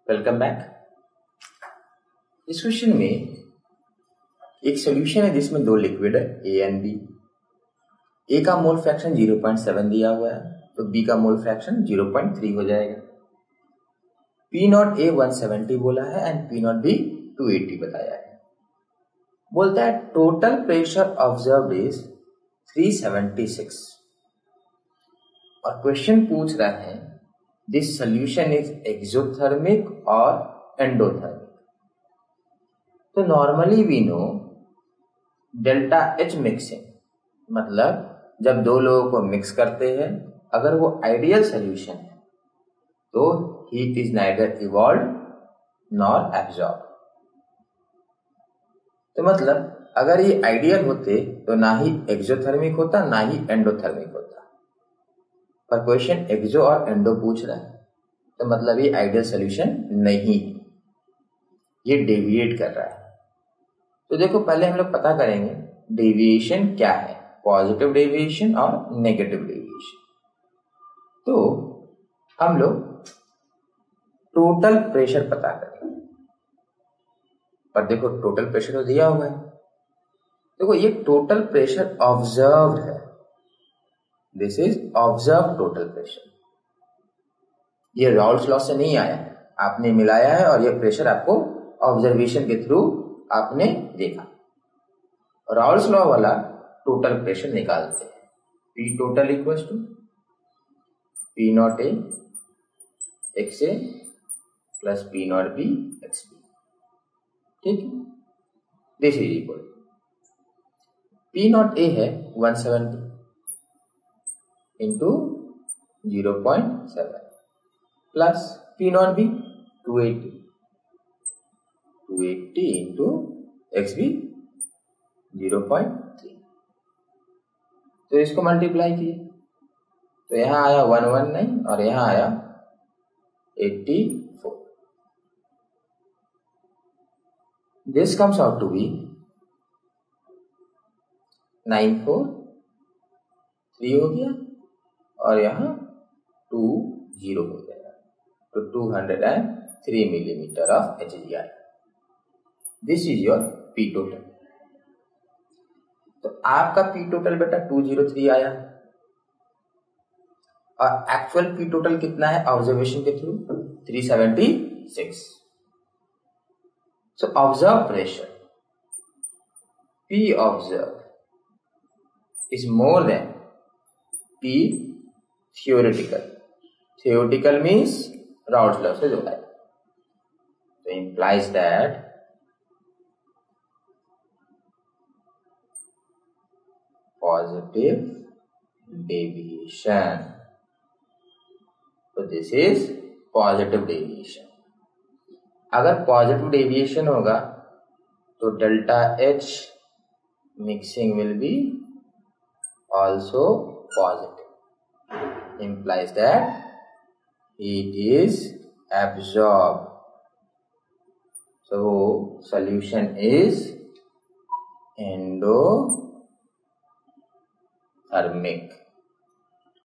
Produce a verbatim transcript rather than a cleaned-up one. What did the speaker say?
Welcome back. इस question में एक सॉल्यूशन है जिसमें दो लिक्विड है ए एंड बी। ए का mole fraction zero point seven दिया हुआ है तो बी का mole fraction zero point three हो जाएगा। P not a one seventy बोला है and p not b two eighty बताया है। बोलता है total pressure observed is three seventy six और क्वेश्चन पूछ रहा है दिस सॉल्यूशन इज एक्सोथर्मिक और एंडोथर्मिक। तो normally we know delta h mixing, मतलब जब दो लोगों को मिक्स करते हैं अगर वो आइडियल सॉल्यूशन है तो heat is neither evolve nor absorb. तो मतलब अगर ये आइडियल होते तो ना ही एक्सोथर्मिक होता ना ही एंडोथर्मिक होता, पर क्वेश्चन एक्सो और एंडो पूछ रहा है तो मतलब ये आइडियल सॉल्यूशन नहीं है, ये डेविएट कर रहा है। तो देखो पहले हम लोग पता करेंगे डेविएशन क्या है, पॉजिटिव डेविएशन और नेगेटिव डेविएशन। तो हम लोग टोटल प्रेशर पता करेंगे, पर देखो टोटल प्रेशर तो दिया हुआ है। देखो ये टोटल प्रेशर ऑब्जर्व्ड है, this is observe total pressure. ये राउल्स लॉ से नहीं आया है, आपने मिलाया है और ये प्रेशर आपको ऑब्जर्वेशन के थ्रू आपने देखा। राउल्स लॉ वाला टोटल प्रेशर निकालते हैं, p total equals to p not a x a plus p not b x b. ठीक है, this is equal p not a है one seventy into zero point seven plus p not b two eighty two eighty into x b zero point three. तो इसको multiply किए तो यहां आया one one nine और यहां आया eighty four. This comes out to be nine four three हो गया और यहां टू जीरो हो जाएगा तो two hundred and three millimetre of h g i. This is your p total. तो आपका पी टोटल बेटा टू जीरो थ्री आया और एक्चुअल पी टोटल कितना है ऑब्जर्वेशन के through three seventy six. So observe pressure p observe is more than P theoretical. Theoretical means Raoult's law से जोड़ा है, so implies that positive deviation. So this is positive deviation. अगर positive deviation होगा तो delta H mixing will be also positive, implies that heat is absorbed. So solution is endothermic.